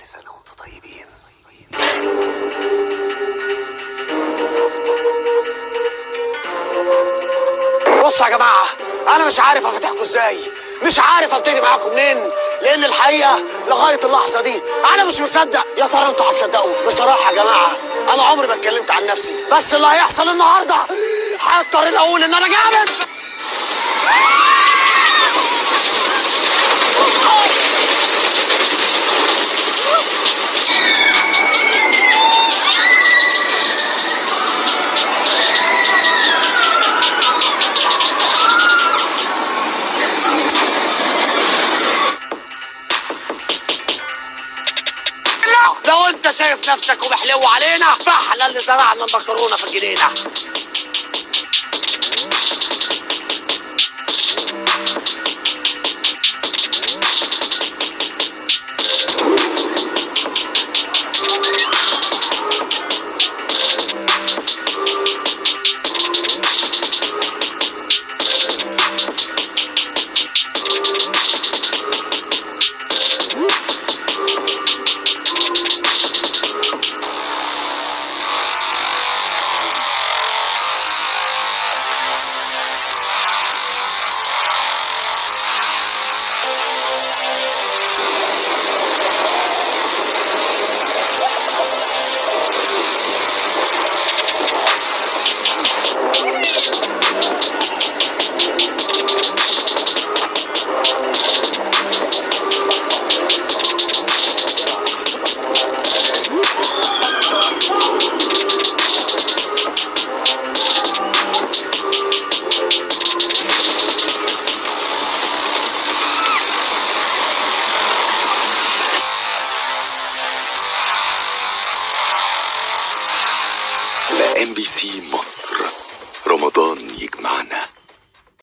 كل سنة وانتم طيبين. بصوا يا جماعة، أنا مش عارف أفتحكم إزاي، مش عارف أبتدي معاكم منين، لأن الحقيقة لغاية اللحظة دي أنا مش مصدق. يا ترى أنتوا هتصدقوا؟ بصراحة يا جماعة أنا عمري ما اتكلمت عن نفسي، بس اللي هيحصل النهاردة هضطر أقول إن أنا جامد. لو انت شايف نفسك ومحلو علينا فاحنا اللي زرعنا المكرونه في الجنينه. MBC مصر، رمضان يجمعنا.